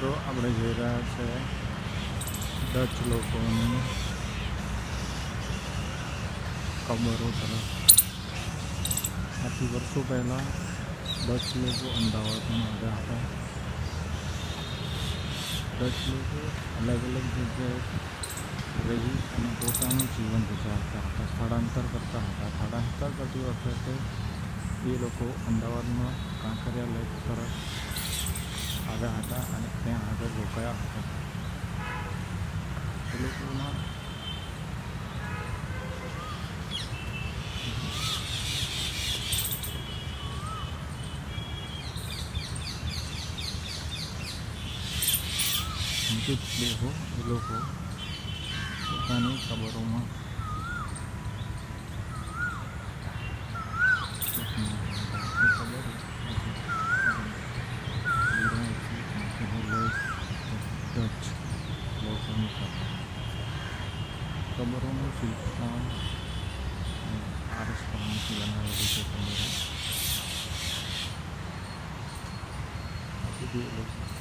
મિત્રો આપણે જોઈ રહ્યા છે ડચ લોકોની કબરો તરફ. આથી વર્ષો પહેલાં ડચ લોકો અમદાવાદમાં આવ્યા હતા. ડચ લોકો અલગ અલગ જગ્યાએ રહી અને પોતાનું જીવન ગુજારતા હતા, સ્થળાંતર કરતા હતા. સ્થળાંતર કરતી વખતે એ લોકો અમદાવાદમાં કાંકરિયા લેક તરફ આવ્યા હતા અને ત્યાં આગળ રોકાયા હતા. એ લોકોના મૃતદેહો એ લોકો પોતાની કબરોમાં ડચ લોકોની કબરોનું શિલ્પકામ આરસપણાથી બનાવેલી છે કબરો.